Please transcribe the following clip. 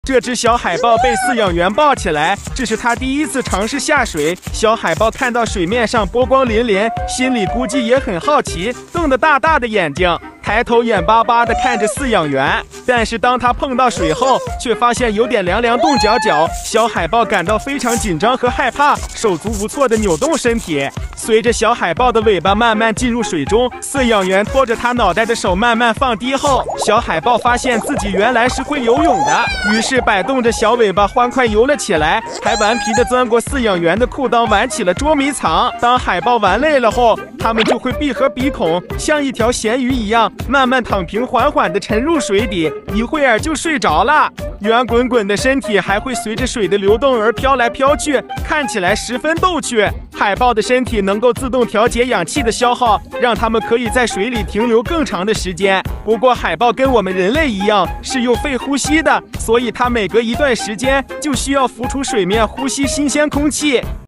这只小海豹被饲养员抱起来，这是它第一次尝试下水。小海豹看到水面上波光粼粼，心里估计也很好奇，瞪得大大的眼睛，抬头眼巴巴地看着饲养员。但是当它碰到水后，却发现有点凉凉冻脚脚。小海豹感到非常紧张和害怕，手足无措地扭动身体。随着小海豹的尾巴慢慢进入水中，饲养员拖着它脑袋的手慢慢放低后，小海豹发现自己原来是会游泳的，于是摆动着小尾巴欢快游了起来，还顽皮地钻过饲养员的裤裆玩起了捉迷藏。当海豹玩累了后，它们就会闭合鼻孔，像一条咸鱼一样慢慢躺平，缓缓地沉入水底，一会儿就睡着了。圆滚滚的身体还会随着水的流动而飘来飘去，看起来十分逗趣。海豹的身体能够自动调节氧气的消耗，让它们可以在水里停留更长的时间。不过海豹跟我们人类一样是用肺呼吸的，所以它每隔一段时间就需要浮出水面呼吸新鲜空气。